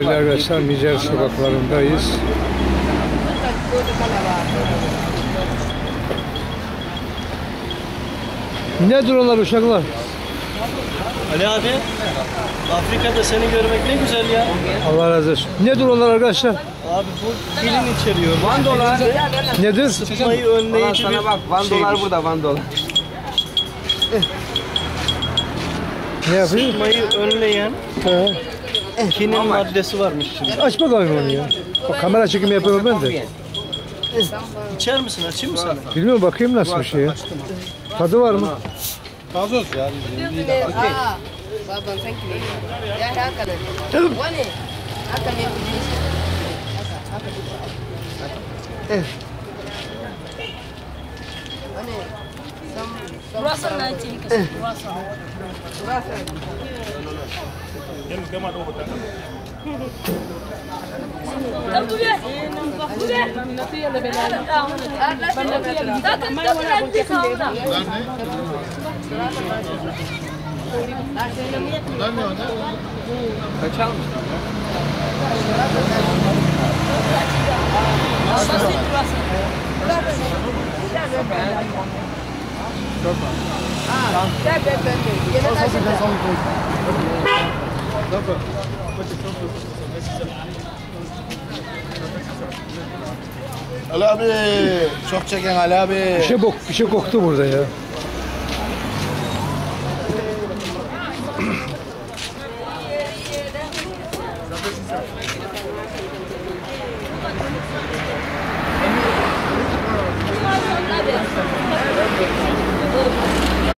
Arkadaşlar Nijer sokaklarındayız. Nedir onlar uşaklar? Ali abi, Afrika'da seni görmek ne güzel ya. Allah razı olsun. Nedir onlar arkadaşlar? Abi bu pilin içeriyor. Vandolar. Nedir? Sıtmayı önleyici Sana bir bak, vandolar şeymiş. burada, vandolar. Ne yapıyor? Sıtmayı önleyen He. kinin maddesi varmış şimdi. Aç bakalım onu ya. O kamera çekimi yapıyorum ben de. İçer misin? Açayım mı sana? Bilmiyorum, bakayım nasıl bir şey ya. Tadı var mı? Fazla olsun ya. Kaçalım. Ali abi, çok çeken Ali abi. Bir şey koktu burada ya.